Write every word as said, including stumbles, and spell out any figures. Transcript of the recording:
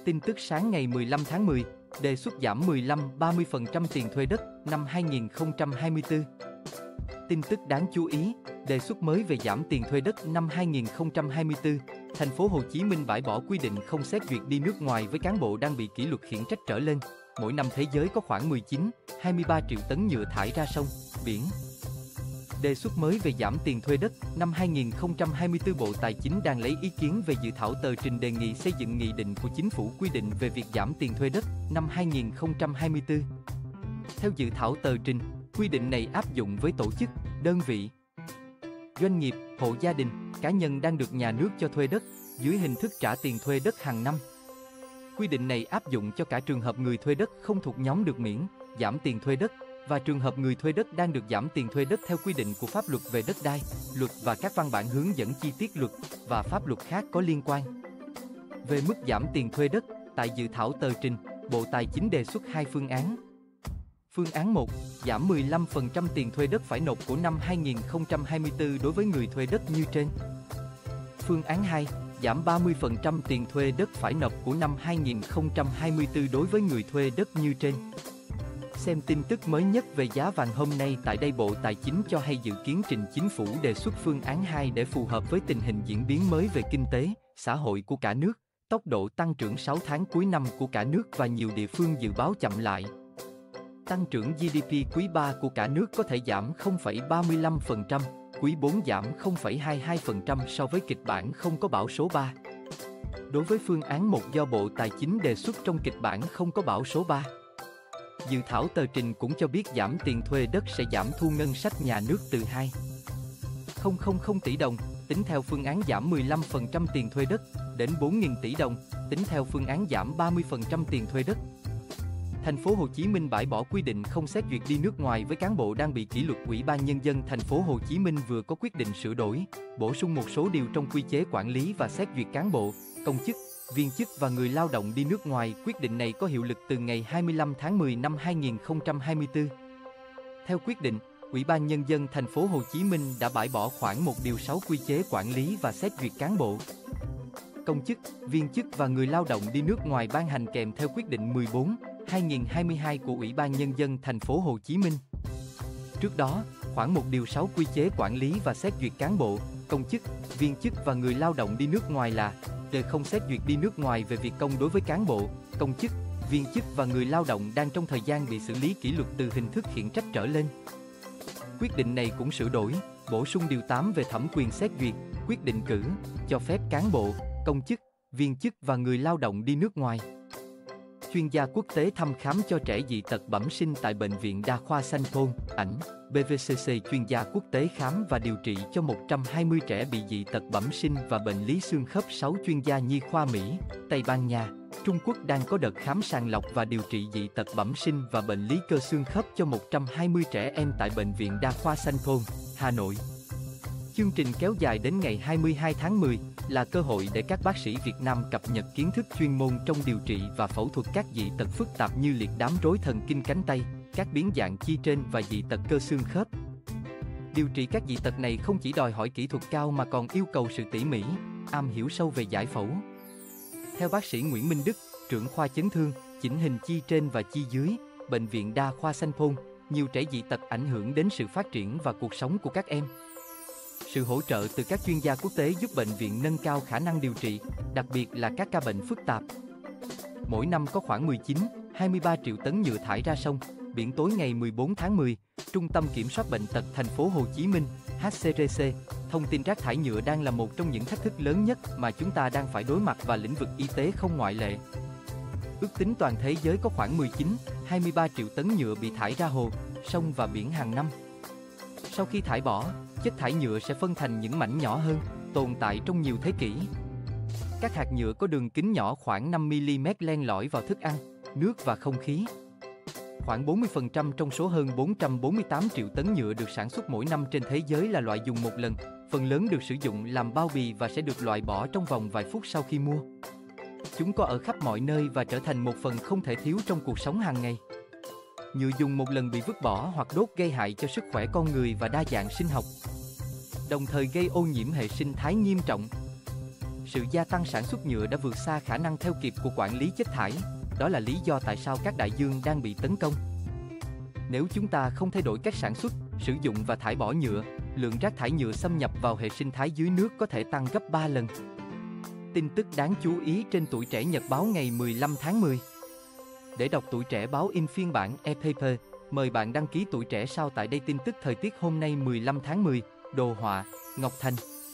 Tin tức sáng ngày mười lăm tháng mười, đề xuất giảm mười lăm đến ba mươi phần trăm tiền thuê đất năm hai nghìn không trăm hai mươi tư. Tin tức đáng chú ý, đề xuất mới về giảm tiền thuê đất năm hai nghìn không trăm hai mươi tư, thành phố Hồ Chí Minh bãi bỏ quy định không xét duyệt đi nước ngoài với cán bộ đang bị kỷ luật khiển trách trở lên. Mỗi năm thế giới có khoảng mười chín phẩy hai mươi ba triệu tấn nhựa thải ra sông, biển. Đề xuất mới về giảm tiền thuê đất năm hai nghìn không trăm hai mươi tư, Bộ Tài chính đang lấy ý kiến về dự thảo tờ trình đề nghị xây dựng nghị định của chính phủ quy định về việc giảm tiền thuê đất năm hai nghìn không trăm hai mươi tư. Theo dự thảo tờ trình, quy định này áp dụng với tổ chức, đơn vị, doanh nghiệp, hộ gia đình, cá nhân đang được nhà nước cho thuê đất dưới hình thức trả tiền thuê đất hàng năm. Quy định này áp dụng cho cả trường hợp người thuê đất không thuộc nhóm được miễn, giảm tiền thuê đất và trường hợp người thuê đất đang được giảm tiền thuê đất theo quy định của pháp luật về đất đai, luật và các văn bản hướng dẫn chi tiết luật và pháp luật khác có liên quan. Về mức giảm tiền thuê đất, tại dự thảo tờ trình, Bộ Tài chính đề xuất hai phương án. Phương án một, giảm mười lăm phần trăm tiền thuê đất phải nộp của năm hai nghìn không trăm hai mươi tư đối với người thuê đất như trên. Phương án hai, giảm ba mươi phần trăm tiền thuê đất phải nộp của năm hai nghìn không trăm hai mươi tư đối với người thuê đất như trên. Xem tin tức mới nhất về giá vàng hôm nay tại đây. Bộ Tài chính cho hay dự kiến trình chính phủ đề xuất phương án hai để phù hợp với tình hình diễn biến mới về kinh tế, xã hội của cả nước, tốc độ tăng trưởng sáu tháng cuối năm của cả nước và nhiều địa phương dự báo chậm lại. Tăng trưởng giê đê pê quý ba của cả nước có thể giảm không phẩy ba mươi lăm phần trăm, quý bốn giảm không phẩy hai mươi hai phần trăm so với kịch bản không có bão số ba. Đối với phương án một do Bộ Tài chính đề xuất trong kịch bản không có bão số ba, dự thảo tờ trình cũng cho biết giảm tiền thuê đất sẽ giảm thu ngân sách nhà nước từ hai phẩy không tỷ đồng, tính theo phương án giảm mười lăm phần trăm tiền thuê đất, đến bốn nghìn tỷ đồng, tính theo phương án giảm ba mươi phần trăm tiền thuê đất. Thành phố Hồ Chí Minh bãi bỏ quy định không xét duyệt đi nước ngoài với cán bộ đang bị kỷ luật. Ủy ban Nhân dân Thành phố Hồ Chí Minh vừa có quyết định sửa đổi, bổ sung một số điều trong quy chế quản lý và xét duyệt cán bộ, công chức, viên chức và người lao động đi nước ngoài. Quyết định này có hiệu lực từ ngày hai mươi lăm tháng mười năm hai nghìn không trăm hai mươi tư. Theo quyết định, Ủy ban Nhân dân Thành phố Hồ Chí Minh đã bãi bỏ khoản một điều sáu quy chế quản lý và xét duyệt cán bộ, công chức, viên chức và người lao động đi nước ngoài ban hành kèm theo quyết định mười bốn trên hai nghìn không trăm hai mươi hai của Ủy ban Nhân dân Thành phố Hồ Chí Minh. Trước đó, khoản một điều sáu quy chế quản lý và xét duyệt cán bộ, công chức, viên chức và người lao động đi nước ngoài là đề không xét duyệt đi nước ngoài về việc công đối với cán bộ, công chức, viên chức và người lao động đang trong thời gian bị xử lý kỷ luật từ hình thức khiển trách trở lên. Quyết định này cũng sửa đổi, bổ sung điều tám về thẩm quyền xét duyệt, quyết định cử, cho phép cán bộ, công chức, viên chức và người lao động đi nước ngoài. Chuyên gia quốc tế thăm khám cho trẻ dị tật bẩm sinh tại Bệnh viện Đa khoa Sanh Pôn, ảnh, bê vê xê xê. Chuyên gia quốc tế khám và điều trị cho một trăm hai mươi trẻ bị dị tật bẩm sinh và bệnh lý xương khớp. Sáu chuyên gia nhi khoa Mỹ, Tây Ban Nha, Trung Quốc đang có đợt khám sàng lọc và điều trị dị tật bẩm sinh và bệnh lý cơ xương khớp cho một trăm hai mươi trẻ em tại Bệnh viện Đa khoa Sanh Pôn, Hà Nội. Chương trình kéo dài đến ngày hai mươi hai tháng mười, là cơ hội để các bác sĩ Việt Nam cập nhật kiến thức chuyên môn trong điều trị và phẫu thuật các dị tật phức tạp như liệt đám rối thần kinh cánh tay, các biến dạng chi trên và dị tật cơ xương khớp. Điều trị các dị tật này không chỉ đòi hỏi kỹ thuật cao mà còn yêu cầu sự tỉ mỉ, am hiểu sâu về giải phẫu. Theo bác sĩ Nguyễn Minh Đức, trưởng khoa chấn thương, chỉnh hình chi trên và chi dưới, Bệnh viện Đa khoa Sanh Pôn, nhiều trẻ dị tật ảnh hưởng đến sự phát triển và cuộc sống của các em. Sự hỗ trợ từ các chuyên gia quốc tế giúp bệnh viện nâng cao khả năng điều trị, đặc biệt là các ca bệnh phức tạp. Mỗi năm có khoảng mười chín phẩy hai mươi ba triệu tấn nhựa thải ra sông, biển. Tối ngày mười bốn tháng mười, Trung tâm Kiểm soát Bệnh tật Thành phố Hồ Chí Minh, hát xê rờ xê, thông tin rác thải nhựa đang là một trong những thách thức lớn nhất mà chúng ta đang phải đối mặt và lĩnh vực y tế không ngoại lệ. Ước tính toàn thế giới có khoảng mười chín phẩy hai mươi ba triệu tấn nhựa bị thải ra hồ, sông và biển hàng năm. Sau khi thải bỏ, chất thải nhựa sẽ phân thành những mảnh nhỏ hơn, tồn tại trong nhiều thế kỷ. Các hạt nhựa có đường kính nhỏ khoảng năm mi-li-mét len lỏi vào thức ăn, nước và không khí. Khoảng bốn mươi phần trăm trong số hơn bốn trăm bốn mươi tám triệu tấn nhựa được sản xuất mỗi năm trên thế giới là loại dùng một lần, phần lớn được sử dụng làm bao bì và sẽ được loại bỏ trong vòng vài phút sau khi mua. Chúng có ở khắp mọi nơi và trở thành một phần không thể thiếu trong cuộc sống hàng ngày. Nhựa dùng một lần bị vứt bỏ hoặc đốt gây hại cho sức khỏe con người và đa dạng sinh học, đồng thời gây ô nhiễm hệ sinh thái nghiêm trọng. Sự gia tăng sản xuất nhựa đã vượt xa khả năng theo kịp của quản lý chất thải. Đó là lý do tại sao các đại dương đang bị tấn công. Nếu chúng ta không thay đổi cách sản xuất, sử dụng và thải bỏ nhựa, lượng rác thải nhựa xâm nhập vào hệ sinh thái dưới nước có thể tăng gấp ba lần. Tin tức đáng chú ý trên Tuổi Trẻ Nhật báo ngày mười lăm tháng mười. Để đọc Tuổi Trẻ báo in phiên bản e-paper, mời bạn đăng ký Tuổi Trẻ Sao tại đây. Tin tức thời tiết hôm nay mười lăm tháng mười, đồ họa, Ngọc Thành.